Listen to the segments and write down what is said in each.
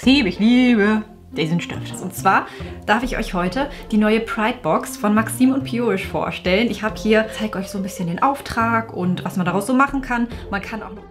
Maxim, ich liebe diesen Stift. Und zwar darf ich euch heute die neue Pride Box von Maxim und Purish vorstellen. Ich habe hier, zeige euch so ein bisschen den Auftrag und was man daraus so machen kann. Man kann auch noch...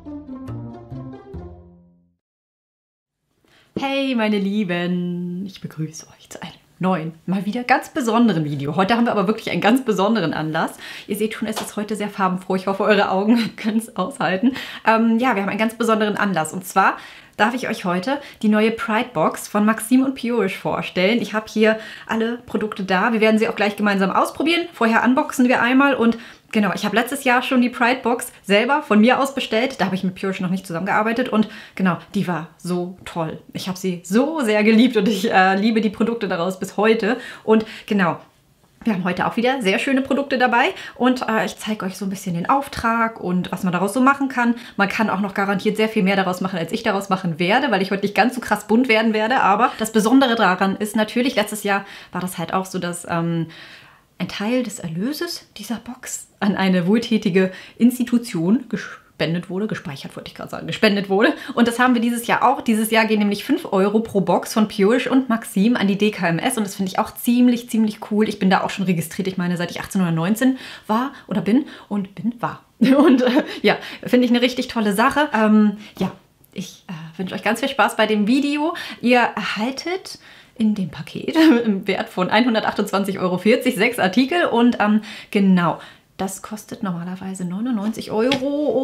Hey meine Lieben, ich begrüße euch zu einem neuen, mal wieder ganz besonderen Video. Heute haben wir aber wirklich einen ganz besonderen Anlass. Ihr seht schon, es ist heute sehr farbenfroh. Ich hoffe, eure Augen können es aushalten. Ja, wir haben einen ganz besonderen Anlass. Und zwar darf ich euch heute die neue Pride Box von Maxim und Purish vorstellen. Ich habe hier alle Produkte da. Wir werden sie auch gleich gemeinsam ausprobieren. Vorher unboxen wir einmal und genau, ich habe letztes Jahr schon die Pride Box selber von mir aus bestellt. Da habe ich mit Purish noch nicht zusammengearbeitet und genau, die war so toll. Ich habe sie so sehr geliebt und ich liebe die Produkte daraus bis heute. Und genau, wir haben heute auch wieder sehr schöne Produkte dabei und ich zeige euch so ein bisschen den Auftrag und was man daraus so machen kann. Man kann auch noch garantiert sehr viel mehr daraus machen, als ich daraus machen werde, weil ich heute nicht ganz so krass bunt werden werde. Aber das Besondere daran ist natürlich, letztes Jahr war das halt auch so, dass ein Teil des Erlöses dieser Box an eine wohltätige Institution gespendet wurde, gespeichert wollte ich gerade sagen, gespendet wurde. Und das haben wir dieses Jahr auch. Dieses Jahr gehen nämlich 5 € pro Box von Purish und Maxim an die DKMS und das finde ich auch ziemlich cool. Ich bin da auch schon registriert, ich meine, seit ich 18 oder 19 war oder bin und war. Und ja, finde ich eine richtig tolle Sache. Ja, ich wünsche euch ganz viel Spaß bei dem Video. Ihr erhaltet in dem Paket im Wert von 128,40 € 6 Artikel und genau, das kostet normalerweise 99 €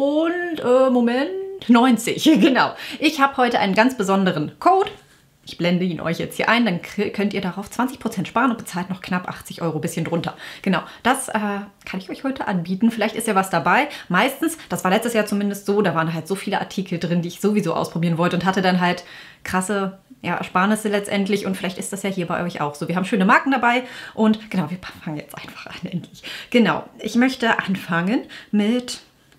und Moment, 90, genau. Ich habe heute einen ganz besonderen Code. Ich blende ihn euch jetzt hier ein, dann könnt ihr darauf 20% sparen und bezahlt noch knapp 80 €, bisschen drunter. Genau, das kann ich euch heute anbieten. Vielleicht ist ja was dabei. Meistens, das war letztes Jahr zumindest so, da waren halt so viele Artikel drin, die ich sowieso ausprobieren wollte und hatte dann halt krasse Ersparnisse letztendlich und vielleicht ist das ja hier bei euch auch so. Wir haben schöne Marken dabei und genau, wir fangen jetzt einfach an, endlich. Genau, ich möchte anfangen mit,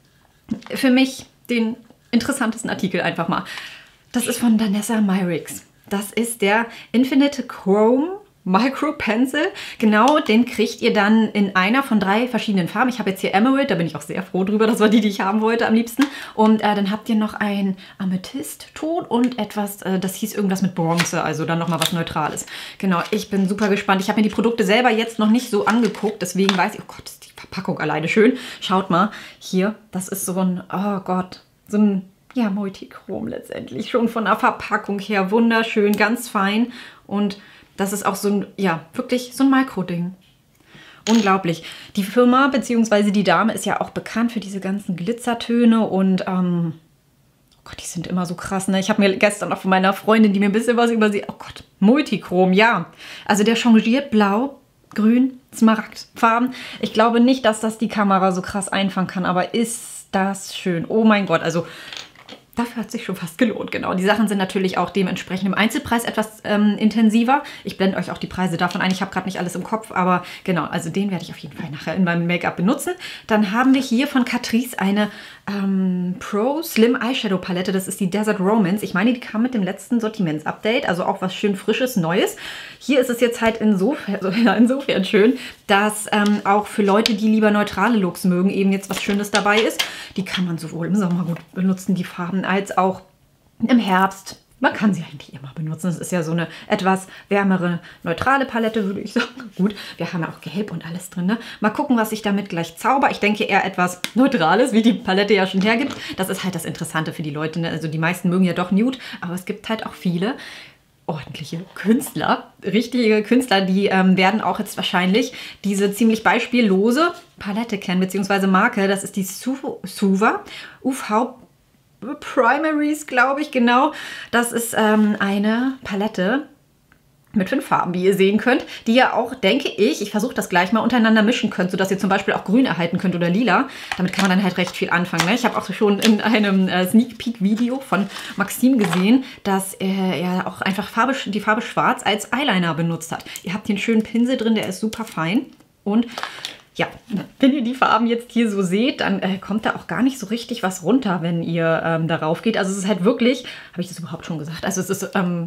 für mich, den interessantesten Artikel einfach mal. Das ist von Danessa Myricks. Das ist der Infinite Chrome Micro Pencil. Genau, den kriegt ihr dann in einer von 3 verschiedenen Farben. Ich habe jetzt hier Emerald, da bin ich auch sehr froh drüber. Das war die ich haben wollte am liebsten. Und dann habt ihr noch ein Amethyst-Ton und etwas, das hieß irgendwas mit Bronze, also dann nochmal was Neutrales. Genau, ich bin super gespannt. Ich habe mir die Produkte selber jetzt noch nicht so angeguckt, deswegen weiß ich, oh Gott, ist die Verpackung alleine schön. Schaut mal, hier, das ist so ein, oh Gott, so ein, ja, Multichrom letztendlich. Schon von der Verpackung her wunderschön, ganz fein und das ist auch so ein, ja, wirklich so ein Mikro-Ding. Unglaublich. Die Firma bzw. die Dame ist ja auch bekannt für diese ganzen Glitzertöne und, oh Gott, die sind immer so krass, ne? Ich habe mir gestern auch von meiner Freundin, die mir ein bisschen was über sie, oh Gott, Multichrom, ja. Also der changiert blau, grün, Smaragdfarben. Ich glaube nicht, dass das die Kamera so krass einfangen kann, aber ist das schön. Oh mein Gott, also dafür hat es sich schon fast gelohnt, genau. Die Sachen sind natürlich auch dementsprechend im Einzelpreis etwas intensiver. Ich blende euch auch die Preise davon ein. Ich habe gerade nicht alles im Kopf, aber genau, also den werde ich auf jeden Fall nachher in meinem Make-up benutzen. Dann haben wir hier von Catrice eine Pro Slim Eyeshadow Palette. Das ist die Desert Romance. Ich meine, die kam mit dem letzten Sortiments-Update, also auch was schön Frisches, Neues. Hier ist es jetzt halt insofern schön, dass auch für Leute, die lieber neutrale Looks mögen, eben jetzt was Schönes dabei ist. Die kann man sowohl im Sommer gut benutzen, die Farben, als auch im Herbst. Man kann sie eigentlich immer benutzen. Es ist ja so eine etwas wärmere, neutrale Palette, würde ich sagen. Gut, wir haben ja auch Gelb und alles drin. Ne? Mal gucken, was ich damit gleich zauber. Ich denke eher etwas Neutrales, wie die Palette ja schon hergibt. Das ist halt das Interessante für die Leute. Ne? Also die meisten mögen ja doch Nude, aber es gibt halt auch viele ordentliche Künstler, richtige Künstler, die werden auch jetzt wahrscheinlich diese ziemlich beispiellose Palette kennen, beziehungsweise Marke. Das ist die Suva UV Primaries, glaube ich, genau. Das ist eine Palette mit 5 Farben, wie ihr sehen könnt, die ihr auch, denke ich versuche das gleich mal untereinander mischen könnt, sodass ihr zum Beispiel auch grün erhalten könnt oder lila. Damit kann man dann halt recht viel anfangen. Ne? Ich habe auch schon in einem Sneak Peek Video von Maxim gesehen, dass er ja auch einfach die Farbe Schwarz als Eyeliner benutzt hat. Ihr habt hier einen schönen Pinsel drin, der ist super fein und ja, wenn ihr die Farben jetzt hier so seht, dann kommt da auch gar nicht so richtig was runter, wenn ihr darauf geht. Also es ist halt wirklich, habe ich das überhaupt schon gesagt? Also es ist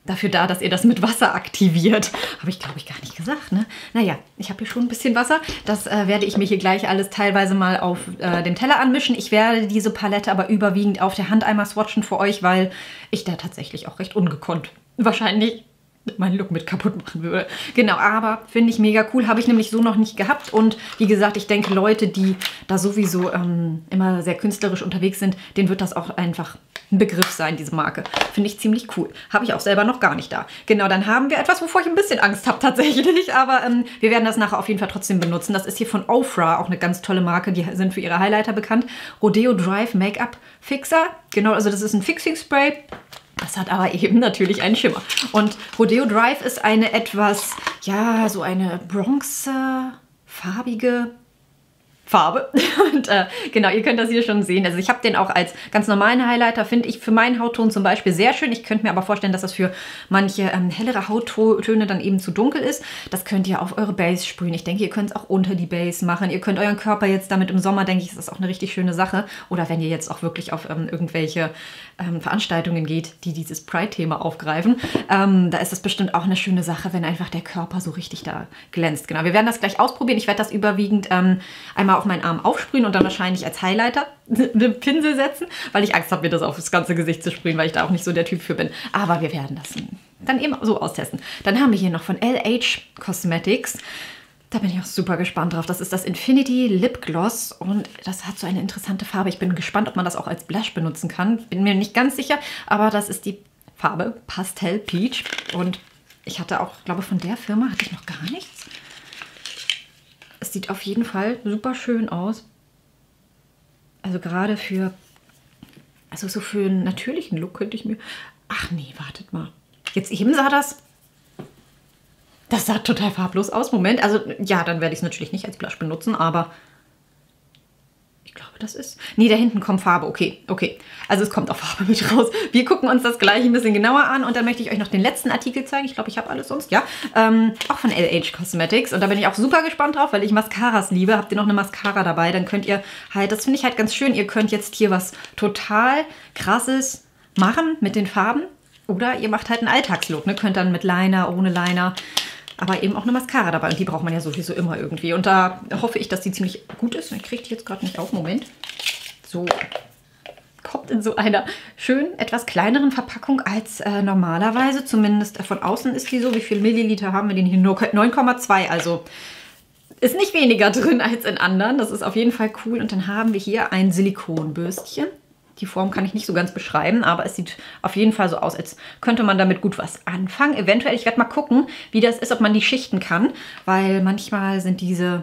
dafür da, dass ihr das mit Wasser aktiviert. Habe ich, glaube ich, gar nicht gesagt, ne? Naja, ich habe hier schon ein bisschen Wasser. Das werde ich mir hier gleich alles teilweise mal auf dem Teller anmischen. Ich werde diese Palette aber überwiegend auf der Hand einmal swatchen für euch, weil ich da tatsächlich auch recht ungekonnt wahrscheinlich meinen Look mit kaputt machen würde. Genau, aber finde ich mega cool. Habe ich nämlich so noch nicht gehabt. Und wie gesagt, ich denke, Leute, die da sowieso immer sehr künstlerisch unterwegs sind, denen wird das auch einfach ein Begriff sein, diese Marke. Finde ich ziemlich cool. Habe ich auch selber noch gar nicht da. Genau, dann haben wir etwas, wovor ich ein bisschen Angst habe tatsächlich. Aber wir werden das nachher auf jeden Fall trotzdem benutzen. Das ist hier von Ofra, auch eine ganz tolle Marke. Die sind für ihre Highlighter bekannt. Rodeo Drive Make-up Fixer. Genau, also das ist ein Fixing Spray. Das hat aber eben natürlich einen Schimmer. Und Rodeo Drive ist eine etwas, ja, so eine bronzefarbige Farbe. Und genau, ihr könnt das hier schon sehen. Also ich habe den auch als ganz normalen Highlighter, finde ich für meinen Hautton zum Beispiel sehr schön. Ich könnte mir aber vorstellen, dass das für manche hellere Hauttöne dann eben zu dunkel ist. Das könnt ihr auf eure Base sprühen. Ich denke, ihr könnt es auch unter die Base machen. Ihr könnt euren Körper jetzt damit im Sommer, denke ich, ist das auch eine richtig schöne Sache. Oder wenn ihr jetzt auch wirklich auf irgendwelche Veranstaltungen geht, die dieses Pride-Thema aufgreifen, da ist das bestimmt auch eine schöne Sache, wenn einfach der Körper so richtig da glänzt. Genau, wir werden das gleich ausprobieren. Ich werde das überwiegend einmal auf meinen Arm aufsprühen und dann wahrscheinlich als Highlighter einen Pinsel setzen, weil ich Angst habe, mir das auf das ganze Gesicht zu sprühen, weil ich da auch nicht so der Typ für bin. Aber wir werden das dann eben so austesten. Dann haben wir hier noch von LH Cosmetics. Da bin ich auch super gespannt drauf. Das ist das Infinity Lip Gloss und das hat so eine interessante Farbe. Ich bin gespannt, ob man das auch als Blush benutzen kann. Bin mir nicht ganz sicher, aber das ist die Farbe Pastel Peach. Und ich hatte auch, glaube von der Firma hatte ich noch gar nichts. Es sieht auf jeden Fall super schön aus. Also gerade für, also so für einen natürlichen Look könnte ich mir... Ach nee, wartet mal. Jetzt eben sah das... Das sah total farblos aus. Moment, also ja, dann werde ich es natürlich nicht als Blush benutzen, aber... Ich glaube, das ist... Nee, da hinten kommt Farbe. Okay, okay. Also es kommt auch Farbe mit raus. Wir gucken uns das gleich ein bisschen genauer an und dann möchte ich euch noch den letzten Artikel zeigen. Ich glaube, ich habe alles sonst, ja. Auch von LH Cosmetics und da bin ich auch super gespannt drauf, weil ich Mascaras liebe. Habt ihr noch eine Mascara dabei, dann könnt ihr halt, das finde ich halt ganz schön, ihr könnt jetzt hier was total Krasses machen mit den Farben oder ihr macht halt einen Alltagslook, ne? Könnt dann mit Liner, ohne Liner, aber eben auch eine Mascara dabei. Und die braucht man ja sowieso immer irgendwie. Und da hoffe ich, dass die ziemlich gut ist. Ich kriege die jetzt gerade nicht auf. Moment. So. Kommt in so einer schön etwas kleineren Verpackung als normalerweise. Zumindest von außen ist die so. Wie viel Milliliter haben wir denn hier? Nur 9,2. Also ist nicht weniger drin als in anderen. Das ist auf jeden Fall cool. Und dann haben wir hier ein Silikonbürstchen. Die Form kann ich nicht so ganz beschreiben, aber es sieht auf jeden Fall so aus, als könnte man damit gut was anfangen. Eventuell, ich werde mal gucken, wie das ist, ob man die schichten kann, weil manchmal sind diese...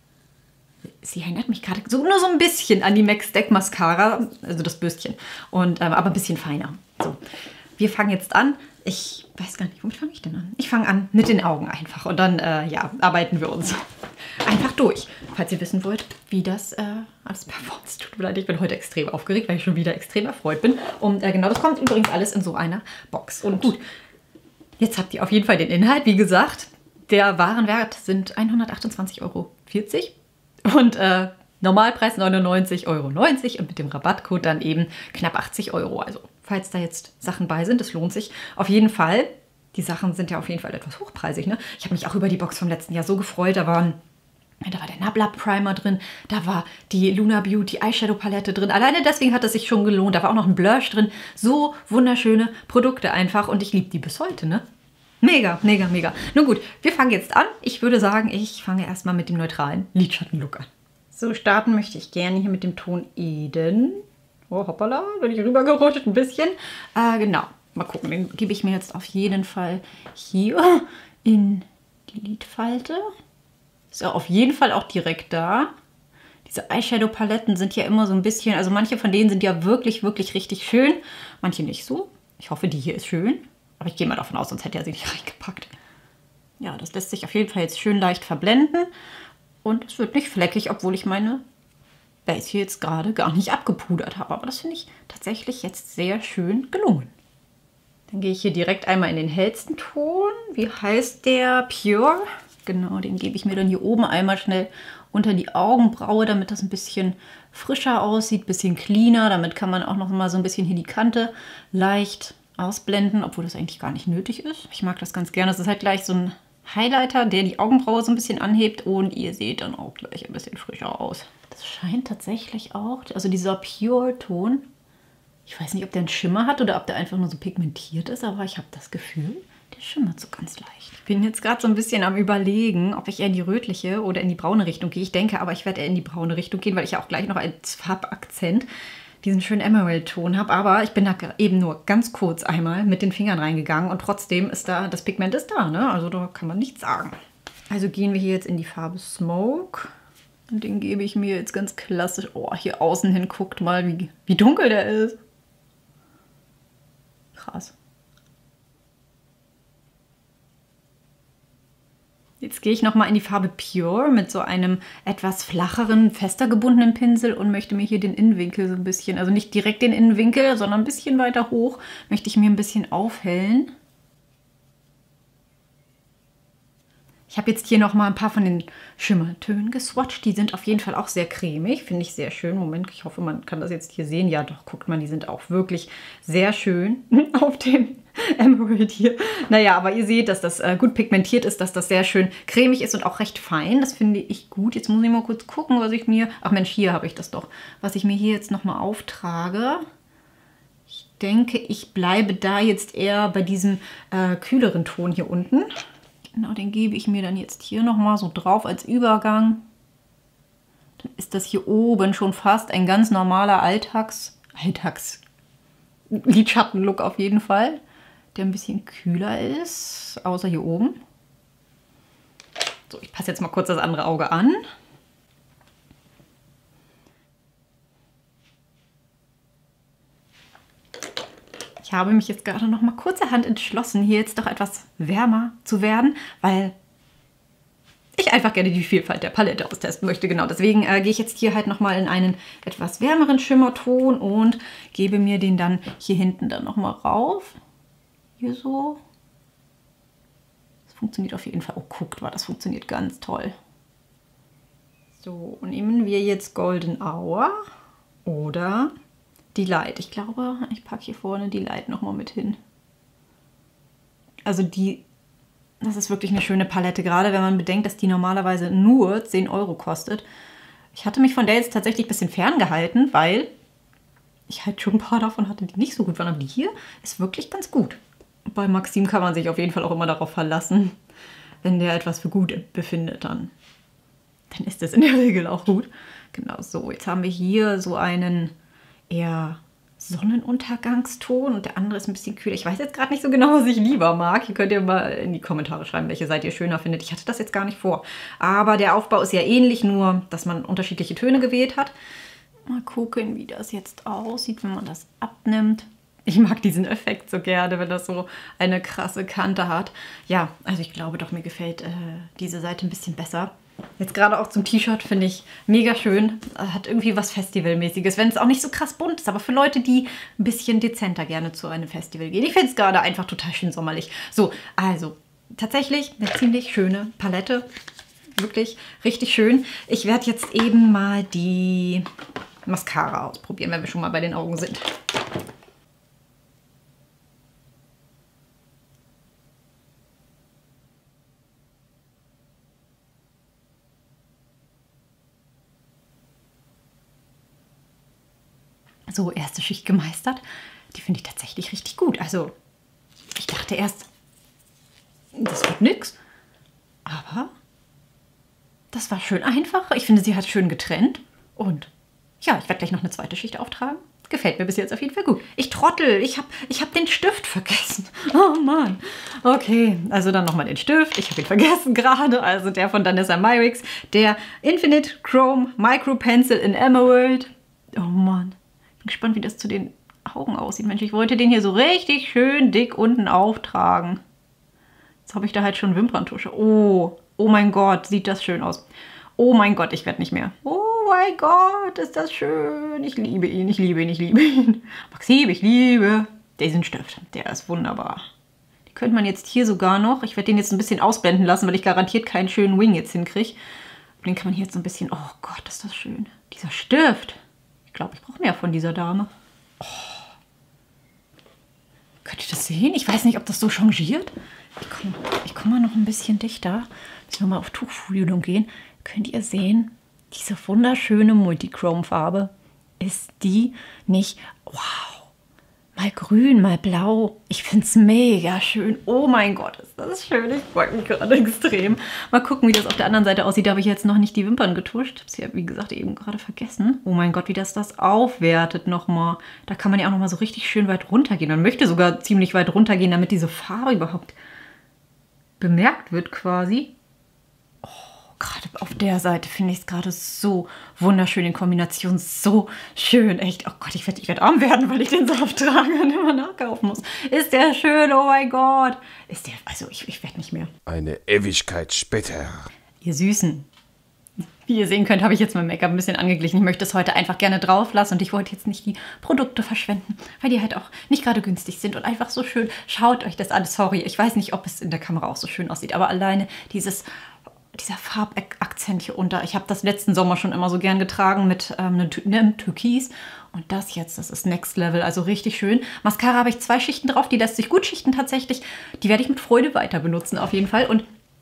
Sie erinnert mich gerade so, nur so ein bisschen an die MAC Stack Mascara, also das Bürstchen, und, aber ein bisschen feiner. So, wir fangen jetzt an. Ich weiß gar nicht, womit fange ich denn an? Ich fange an mit den Augen einfach und dann ja, arbeiten wir uns einfach durch. Falls ihr wissen wollt, wie das alles performt. Tut mir leid, ich bin heute extrem aufgeregt, weil ich schon wieder extrem erfreut bin. Und genau, das kommt übrigens alles in so einer Box. Und gut, jetzt habt ihr auf jeden Fall den Inhalt. Wie gesagt, der Warenwert sind 128,40 Euro. Und Normalpreis 99,90 Euro und mit dem Rabattcode dann eben knapp 80 Euro. Also falls da jetzt Sachen bei sind, das lohnt sich auf jeden Fall. Die Sachen sind ja auf jeden Fall etwas hochpreisig, ne? Ich habe mich auch über die Box vom letzten Jahr so gefreut. Da war der Nabla Primer drin, da war die Luna Beauty Eyeshadow Palette drin. Alleine deswegen hat es sich schon gelohnt. Da war auch noch ein Blush drin. So wunderschöne Produkte einfach und ich liebe die bis heute, ne? Mega, mega, mega. Nun gut, wir fangen jetzt an. Ich würde sagen, ich fange erstmal mit dem neutralen Lidschattenlook an. So, starten möchte ich gerne hier mit dem Ton Eden. Oh, hoppala, bin ich rübergerutscht ein bisschen. Genau, mal gucken, den gebe ich mir jetzt auf jeden Fall hier in die Lidfalte. Ist ja auf jeden Fall auch direkt da. Diese Eyeshadow-Paletten sind ja immer so ein bisschen, also manche von denen sind ja wirklich, wirklich richtig schön. Manche nicht so. Ich hoffe, die hier ist schön. Aber ich gehe mal davon aus, sonst hätte er sie nicht reingepackt. Ja, das lässt sich auf jeden Fall jetzt schön leicht verblenden. Und es wird nicht fleckig, obwohl ich meine Base hier jetzt gerade gar nicht abgepudert habe. Aber das finde ich tatsächlich jetzt sehr schön gelungen. Dann gehe ich hier direkt einmal in den hellsten Ton. Wie heißt der? Pure. Genau, den gebe ich mir dann hier oben einmal schnell unter die Augenbraue, damit das ein bisschen frischer aussieht, ein bisschen cleaner. Damit kann man auch noch mal so ein bisschen hier die Kante leicht ausblenden, obwohl das eigentlich gar nicht nötig ist. Ich mag das ganz gerne. Das ist halt gleich so ein Highlighter, der die Augenbraue so ein bisschen anhebt und ihr seht dann auch gleich ein bisschen frischer aus. Das scheint tatsächlich auch, also dieser Pure-Ton, ich weiß nicht, ob der einen Schimmer hat oder ob der einfach nur so pigmentiert ist, aber ich habe das Gefühl, der schimmert so ganz leicht. Ich bin jetzt gerade so ein bisschen am Überlegen, ob ich eher in die rötliche oder in die braune Richtung gehe. Ich denke aber, ich werde eher in die braune Richtung gehen, weil ich ja auch gleich noch als Farbakzent diesen schönen Emerald-Ton habe. Aber ich bin da eben nur ganz kurz einmal mit den Fingern reingegangen und trotzdem ist da, das Pigment ist da, ne? Also da kann man nichts sagen. Also gehen wir hier jetzt in die Farbe Smoke. Und den gebe ich mir jetzt ganz klassisch. Oh, hier außen hin, guckt mal, wie dunkel der ist. Krass. Jetzt gehe ich nochmal in die Farbe Pure mit so einem etwas flacheren, fester gebundenen Pinsel und möchte mir hier den Innenwinkel so ein bisschen, also nicht direkt den Innenwinkel, sondern ein bisschen weiter hoch, möchte ich mir ein bisschen aufhellen. Ich habe jetzt hier nochmal ein paar von den Schimmertönen geswatcht. Die sind auf jeden Fall auch sehr cremig, finde ich sehr schön. Moment, ich hoffe, man kann das jetzt hier sehen. Ja, doch, guckt mal, die sind auch wirklich sehr schön auf dem Emerald hier. Naja, aber ihr seht, dass das gut pigmentiert ist, dass das sehr schön cremig ist und auch recht fein. Das finde ich gut. Jetzt muss ich mal kurz gucken, was ich mir... Ach Mensch, hier habe ich das doch. Was ich mir hier jetzt nochmal auftrage. Ich denke, ich bleibe da jetzt eher bei diesem kühleren Ton hier unten. Genau, den gebe ich mir dann jetzt hier nochmal so drauf als Übergang. Dann ist das hier oben schon fast ein ganz normaler Lidschatten-Look auf jeden Fall, der ein bisschen kühler ist, außer hier oben. So, ich passe jetzt mal kurz das andere Auge an. Ich habe mich jetzt gerade noch mal kurzerhand entschlossen, hier jetzt doch etwas wärmer zu werden, weil ich einfach gerne die Vielfalt der Palette austesten möchte. Genau, deswegen gehe ich jetzt hier halt noch mal in einen etwas wärmeren Schimmerton und gebe mir den dann hier hinten dann noch mal rauf. Hier so. Das funktioniert auf jeden Fall. Oh, guckt mal, das funktioniert ganz toll. So, nehmen wir jetzt Golden Hour oder Delight. Ich glaube, ich packe hier vorne Delight nochmal mit hin. Also das ist wirklich eine schöne Palette, gerade wenn man bedenkt, dass die normalerweise nur 10 € kostet. Ich hatte mich von der jetzt tatsächlich ein bisschen ferngehalten, weil ich halt schon ein paar davon hatte, die nicht so gut waren. Aber die hier ist wirklich ganz gut. Bei Maxim kann man sich auf jeden Fall auch immer darauf verlassen, wenn der etwas für gut befindet, dann ist das in der Regel auch gut. Genau so, jetzt haben wir hier so einen eher Sonnenuntergangston und der andere ist ein bisschen kühler. Ich weiß jetzt gerade nicht so genau, was ich lieber mag. Hier könnt ihr mal in die Kommentare schreiben, welche Seite ihr schöner findet. Ich hatte das jetzt gar nicht vor. Aber der Aufbau ist ja ähnlich, nur dass man unterschiedliche Töne gewählt hat. Mal gucken, wie das jetzt aussieht, wenn man das abnimmt. Ich mag diesen Effekt so gerne, wenn das so eine krasse Kante hat. Ja, also ich glaube doch, mir gefällt diese Seite ein bisschen besser. Jetzt gerade auch zum T-Shirt finde ich mega schön. Hat irgendwie was Festivalmäßiges, wenn es auch nicht so krass bunt ist, aber für Leute, die ein bisschen dezenter gerne zu einem Festival gehen. Ich finde es gerade einfach total schön sommerlich. So, also tatsächlich eine ziemlich schöne Palette. Wirklich richtig schön. Ich werde jetzt eben mal die Mascara ausprobieren, wenn wir schon mal bei den Augen sind. So, erste Schicht gemeistert. Die finde ich tatsächlich richtig gut. Also, ich dachte erst, das wird nix. Aber das war schön einfach. Ich finde, sie hat schön getrennt. Und ja, ich werde gleich noch eine zweite Schicht auftragen. Gefällt mir bis jetzt auf jeden Fall gut. Ich trottel, ich hab den Stift vergessen. Oh Mann. Okay, also dann nochmal den Stift. Ich habe ihn vergessen gerade. Also der von Danessa Myricks. Der Infinite Chrome Micro Pencil in Emerald. Oh Mann. Bin gespannt, wie das zu den Augen aussieht. Mensch, ich wollte den hier so richtig schön dick unten auftragen. Jetzt habe ich da halt schon Wimperntusche. Oh mein Gott, sieht das schön aus. Oh mein Gott, ich werde nicht mehr. Oh mein Gott, ist das schön. Ich liebe ihn, ich liebe ihn, ich liebe ihn. Maxim, ich liebe diesen Stift. Der ist wunderbar. Die könnte man jetzt hier sogar noch, ich werde den jetzt ein bisschen ausblenden lassen, weil ich garantiert keinen schönen Wing jetzt hinkriege. Den kann man hier jetzt so ein bisschen, oh Gott, ist das schön. Dieser Stift. Ich glaube, ich brauche mehr von dieser Dame. Oh. Könnt ihr das sehen? Ich weiß nicht, ob das so changiert. Ich komm mal noch ein bisschen dichter. Müssen wir mal auf Tuchfolien gehen. Könnt ihr sehen, diese wunderschöne Multichrome-Farbe, ist die nicht... Wow! Mal grün, mal blau. Ich finde es mega schön. Oh mein Gott, ist das schön. Ich freue mich gerade extrem. Mal gucken, wie das auf der anderen Seite aussieht. Da habe ich jetzt noch nicht die Wimpern getuscht. Ich habe sie ja, wie gesagt, eben gerade vergessen. Oh mein Gott, wie das aufwertet nochmal. Da kann man ja auch nochmal so richtig schön weit runtergehen. Man möchte sogar ziemlich weit runtergehen, damit diese Farbe überhaupt bemerkt wird quasi. Gerade auf der Seite finde ich es gerade so wunderschön in Kombination, so schön, echt. Oh Gott, ich werd arm werden, weil ich den Saft trage und immer nachkaufen muss. Ist der schön, oh mein Gott. Ist der, also ich werde nicht mehr. Eine Ewigkeit später. Ihr Süßen. Wie ihr sehen könnt, habe ich jetzt mein Make-up ein bisschen angeglichen. Ich möchte es heute einfach gerne drauf lassen und ich wollte jetzt nicht die Produkte verschwenden, weil die halt auch nicht gerade günstig sind und einfach so schön. Schaut euch das an. Sorry, ich weiß nicht, ob es in der Kamera auch so schön aussieht, aber alleine dieser Farbakzent hier unter. Ich habe das letzten Sommer schon immer so gern getragen mit einem Türkis. Und das jetzt, das ist Next Level, also richtig schön. Mascara habe ich 2 Schichten drauf, die lässt sich gut schichten tatsächlich. Die werde ich mit Freude weiter benutzen auf jeden Fall. Und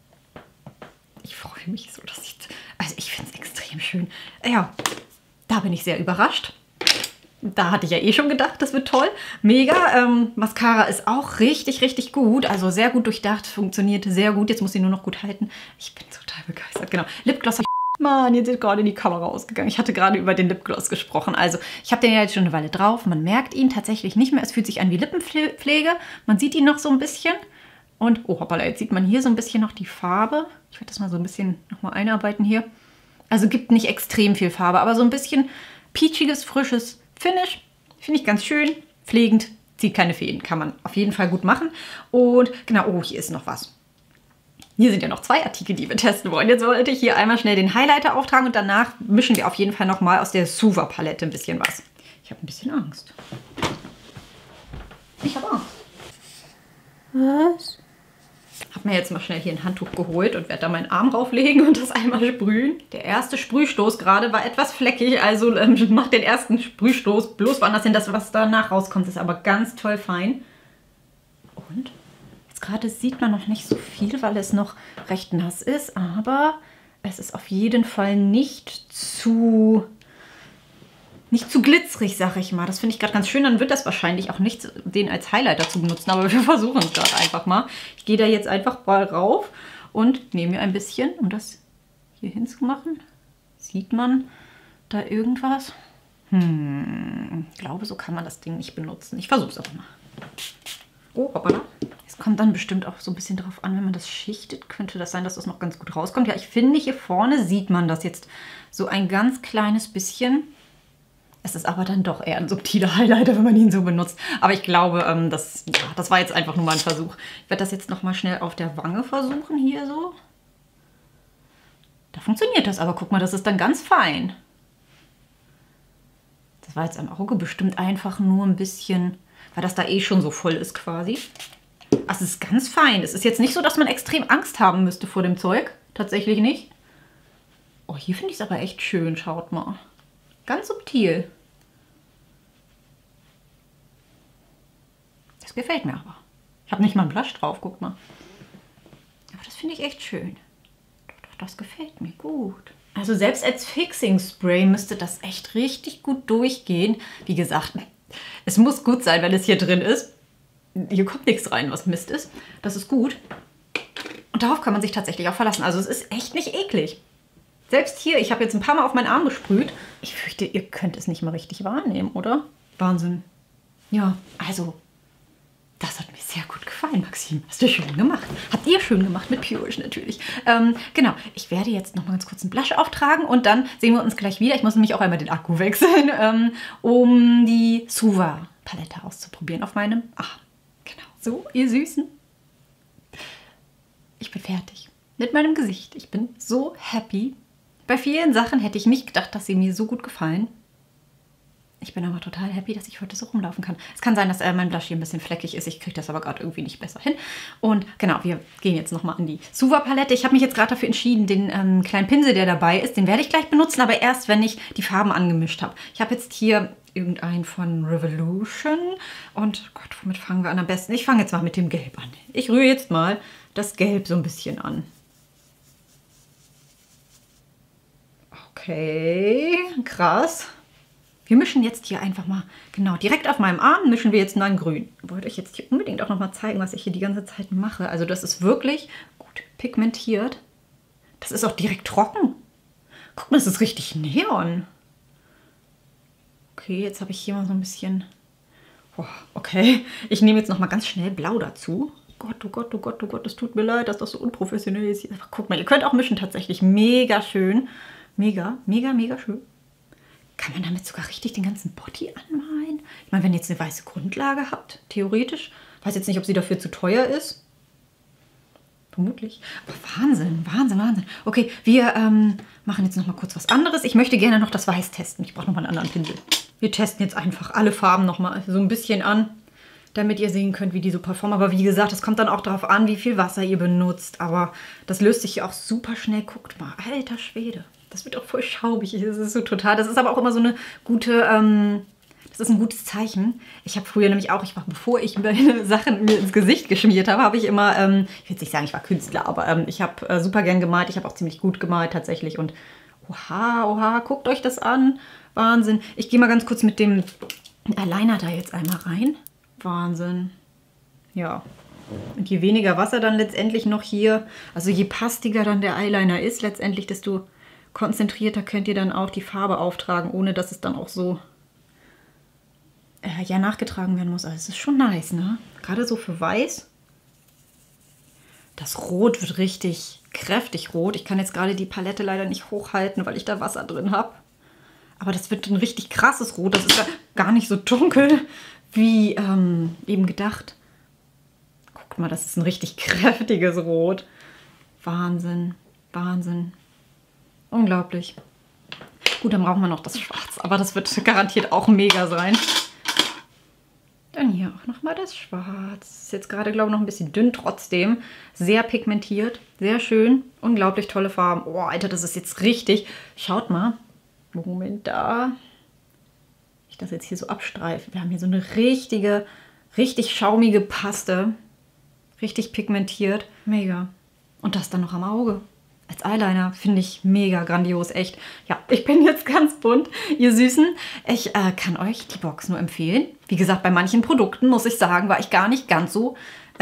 ich freue mich so, dass also ich finde es extrem schön. Ja, da bin ich sehr überrascht. Da hatte ich ja eh schon gedacht, das wird toll. Mega. Mascara ist auch richtig, richtig gut. Also sehr gut durchdacht, funktioniert sehr gut. Jetzt muss sie nur noch gut halten. Ich bin total begeistert. Genau. Lipgloss habe ich... Mann, jetzt ist gerade in die Kamera ausgegangen. Ich hatte gerade über den Lipgloss gesprochen. Also ich habe den ja jetzt schon eine Weile drauf. Man merkt ihn tatsächlich nicht mehr. Es fühlt sich an wie Lippenpflege. Man sieht ihn noch so ein bisschen. Und, oh hoppala, jetzt sieht man hier so ein bisschen noch die Farbe. Ich werde das mal so ein bisschen nochmal einarbeiten hier. Also gibt nicht extrem viel Farbe, aber so ein bisschen peachiges, frisches Finish. Finde ich ganz schön. Pflegend. Zieht keine Fäden. Kann man auf jeden Fall gut machen. Und genau, oh, hier ist noch was. Hier sind ja noch 2 Artikel, die wir testen wollen. Jetzt wollte ich hier einmal schnell den Highlighter auftragen und danach mischen wir auf jeden Fall nochmal aus der Suva Palette ein bisschen was. Ich habe ein bisschen Angst. Ich habe Angst. Was? Habe mir jetzt mal schnell hier ein Handtuch geholt und werde da meinen Arm rauflegen und das einmal sprühen. Der erste Sprühstoß gerade war etwas fleckig, also macht den ersten Sprühstoß bloß woanders hin. Das, was danach rauskommt, ist aber ganz toll fein. Und jetzt gerade sieht man noch nicht so viel, weil es noch recht nass ist, aber es ist auf jeden Fall nicht zu glitzerig, sag ich mal. Das finde ich gerade ganz schön. Dann wird das wahrscheinlich auch nicht den als Highlighter zu benutzen, aber wir versuchen es gerade einfach mal. Ich gehe da jetzt einfach mal rauf und nehme mir ein bisschen, um das hier hinzumachen. Sieht man da irgendwas? Ich glaube, so kann man das Ding nicht benutzen. Ich versuche es aber mal. Oh, hoppala. Es kommt dann bestimmt auch so ein bisschen drauf an, wenn man das schichtet, könnte das sein, dass das noch ganz gut rauskommt. Ja, ich finde, hier vorne sieht man das jetzt so ein ganz kleines bisschen. Es ist aber dann doch eher ein subtiler Highlighter, wenn man ihn so benutzt. Aber ich glaube, das war jetzt einfach nur mal ein Versuch. Ich werde das jetzt noch mal schnell auf der Wange versuchen, hier so. Da funktioniert das, aber guck mal, das ist dann ganz fein. Das war jetzt am Auge bestimmt einfach nur ein bisschen, weil das da eh schon so voll ist quasi. Ach, es ist ganz fein. Es ist jetzt nicht so, dass man extrem Angst haben müsste vor dem Zeug. Tatsächlich nicht. Oh, hier finde ich es aber echt schön. Schaut mal. Ganz subtil. Das gefällt mir aber. Ich habe nicht mal einen Blush drauf, guck mal. Aber das finde ich echt schön. Doch, das gefällt mir gut. Also selbst als Fixing Spray müsste das echt richtig gut durchgehen. Wie gesagt, es muss gut sein, wenn es hier drin ist. Hier kommt nichts rein, was Mist ist. Das ist gut. Und darauf kann man sich tatsächlich auch verlassen. Also es ist echt nicht eklig. Selbst hier, ich habe jetzt ein paar Mal auf meinen Arm gesprüht. Ich fürchte, ihr könnt es nicht mal richtig wahrnehmen, oder? Wahnsinn. Ja, also, das hat mir sehr gut gefallen, Maxim. Hast du schön gemacht. Habt ihr schön gemacht, mit Purish natürlich. Genau, ich werde jetzt noch mal ganz kurz einen Blush auftragen und dann sehen wir uns gleich wieder. Ich muss nämlich auch einmal den Akku wechseln, um die Suva Palette auszuprobieren auf meinem Arm. Genau, so, ihr Süßen. Ich bin fertig mit meinem Gesicht. Ich bin so happy. Bei vielen Sachen hätte ich nicht gedacht, dass sie mir so gut gefallen. Ich bin aber total happy, dass ich heute so rumlaufen kann. Es kann sein, dass mein Blush hier ein bisschen fleckig ist. Ich kriege das aber gerade irgendwie nicht besser hin. Und genau, wir gehen jetzt nochmal an die Suva Palette. Ich habe mich jetzt gerade dafür entschieden, den kleinen Pinsel, der dabei ist, den werde ich gleich benutzen, aber erst, wenn ich die Farben angemischt habe. Ich habe jetzt hier irgendeinen von Revolution. Und Gott, womit fangen wir an am besten? Ich fange jetzt mal mit dem Gelb an. Ich rühre jetzt mal das Gelb so ein bisschen an. Okay, krass. Wir mischen jetzt hier einfach mal, genau, direkt auf meinem Arm mischen wir jetzt mal ein Grün. Ich wollte euch jetzt hier unbedingt auch noch mal zeigen, was ich hier die ganze Zeit mache. Also das ist wirklich gut pigmentiert. Das ist auch direkt trocken. Guck mal, das ist richtig Neon. Okay, jetzt habe ich hier mal so ein bisschen... Oh, okay, ich nehme jetzt noch mal ganz schnell Blau dazu. Gott, oh Gott, oh Gott, oh Gott, es tut mir leid, dass das so unprofessionell ist. Aber guck mal, ihr könnt auch mischen tatsächlich. Mega schön. Mega, mega, mega schön. Kann man damit sogar richtig den ganzen Body anmalen? Ich meine, wenn ihr jetzt eine weiße Grundlage habt, theoretisch. Weiß jetzt nicht, ob sie dafür zu teuer ist. Vermutlich. Aber Wahnsinn, Wahnsinn, Wahnsinn. Okay, wir machen jetzt noch mal kurz was anderes. Ich möchte gerne noch das Weiß testen. Ich brauche noch mal einen anderen Pinsel. Wir testen jetzt einfach alle Farben noch mal so ein bisschen an, damit ihr sehen könnt, wie die so performen. Aber wie gesagt, es kommt dann auch darauf an, wie viel Wasser ihr benutzt. Aber das löst sich ja auch super schnell. Guckt mal, alter Schwede. Das wird auch voll schaubig. Das ist so total. Das ist aber auch immer so eine gute, das ist ein gutes Zeichen. Ich habe früher nämlich auch, bevor ich meine Sachen mir ins Gesicht geschmiert habe, habe ich immer, ich will jetzt nicht sagen, ich war Künstler, aber ich habe super gern gemalt. Ich habe auch ziemlich gut gemalt tatsächlich. Und oha, oha, guckt euch das an. Wahnsinn. Ich gehe mal ganz kurz mit dem Eyeliner da jetzt einmal rein. Wahnsinn. Ja. Und je weniger Wasser dann letztendlich noch hier, also je pastiger dann der Eyeliner ist letztendlich, desto konzentrierter könnt ihr dann auch die Farbe auftragen, ohne dass es dann auch so ja, nachgetragen werden muss. Also es ist schon nice, ne? Gerade so für Weiß. Das Rot wird richtig kräftig rot. Ich kann jetzt gerade die Palette leider nicht hochhalten, weil ich da Wasser drin habe. Aber das wird ein richtig krasses Rot. Das ist ja gar nicht so dunkel, wie eben gedacht. Guckt mal, das ist ein richtig kräftiges Rot. Wahnsinn, Wahnsinn. Unglaublich. Gut, dann brauchen wir noch das Schwarz. Aber das wird garantiert auch mega sein. Dann hier auch nochmal das Schwarz. Ist jetzt gerade, glaube ich, noch ein bisschen dünn trotzdem. Sehr pigmentiert. Sehr schön. Unglaublich tolle Farben. Oh, Alter, das ist jetzt richtig. Schaut mal. Moment, da. Ich das jetzt hier so abstreife. Wir haben hier so eine richtige, richtig schaumige Paste. Richtig pigmentiert. Mega. Und das dann noch am Auge. Als Eyeliner finde ich mega grandios, echt. Ja, ich bin jetzt ganz bunt, ihr Süßen. Ich kann euch die Box nur empfehlen. Wie gesagt, bei manchen Produkten, muss ich sagen, war ich gar nicht ganz so...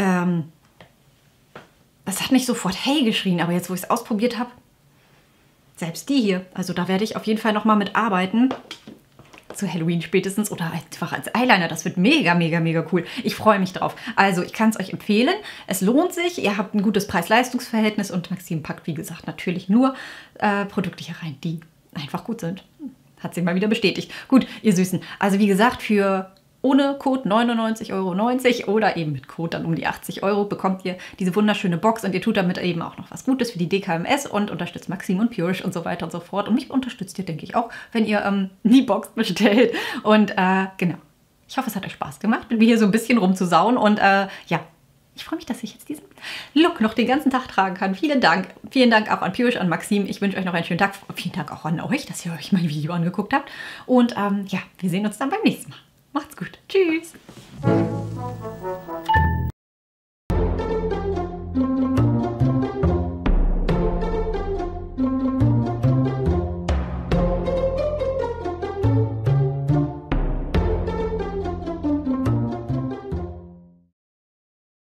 das hat nicht sofort hey geschrien, aber jetzt, wo ich es ausprobiert habe, selbst die hier. Also da werde ich auf jeden Fall nochmal mit arbeiten. Zu Halloween spätestens oder einfach als Eyeliner. Das wird mega, mega, mega cool. Ich freue mich drauf. Also ich kann es euch empfehlen. Es lohnt sich. Ihr habt ein gutes Preis-Leistungs-Verhältnis und Maxim packt, wie gesagt, natürlich nur Produkte hier rein, die einfach gut sind. Hat sich mal wieder bestätigt. Gut, ihr Süßen. Also wie gesagt, für ohne Code 99,90 € oder eben mit Code dann um die 80 € bekommt ihr diese wunderschöne Box und ihr tut damit eben auch noch was Gutes für die DKMS und unterstützt Maxim und Purish und so weiter und so fort. Und mich unterstützt ihr, denke ich, auch, wenn ihr die Box bestellt. Und genau, ich hoffe, es hat euch Spaß gemacht, mit mir hier so ein bisschen rumzusauen. Und ja, ich freue mich, dass ich jetzt diesen Look noch den ganzen Tag tragen kann. Vielen Dank. Vielen Dank auch an Purish und Maxim. Ich wünsche euch noch einen schönen Tag. Vielen Dank auch an euch, dass ihr euch mein Video angeguckt habt. Und ja, wir sehen uns dann beim nächsten Mal. Macht's gut. Tschüss.